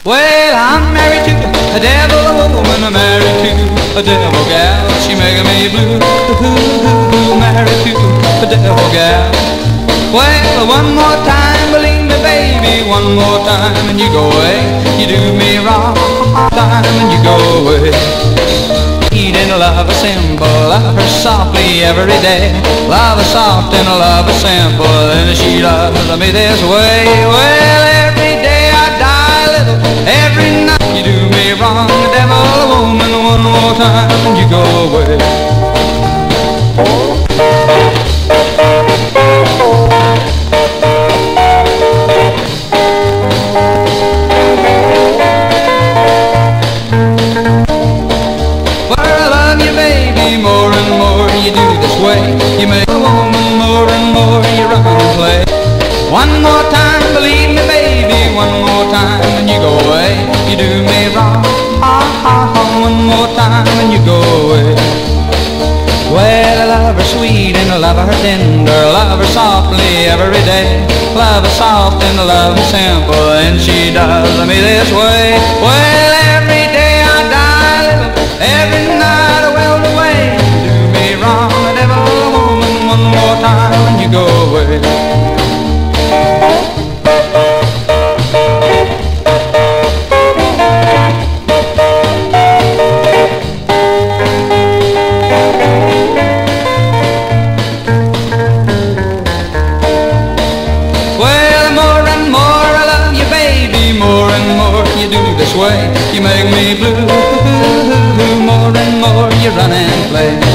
Well, I'm married to a devil woman, I'm married to a devil gal. She making me blue, married to a devil gal. Well, one more time, believe me, baby, one more time, and you go away. You do me wrong, time, and you go away. Eat and love her simple, love her softly every day. Love her soft and love her simple, and she loves me this way. Well, every day I die a little, every night you do me wrong. The devil, a woman, one more time, and you go away. More and more you do this way. You make a woman more and more you run and play. One more time, believe me, baby, one more time, and you go away. You do me wrong, one more time, and you go away. Well, I love her sweet and I love her tender, love her softly every day. Love her soft and I love her simple, and she does me this way. Well, every day I die a little, every night I weld away. You do me wrong, the devil, a woman, one more time, and you go away. You do this way, you make me blue. More and more you run and play.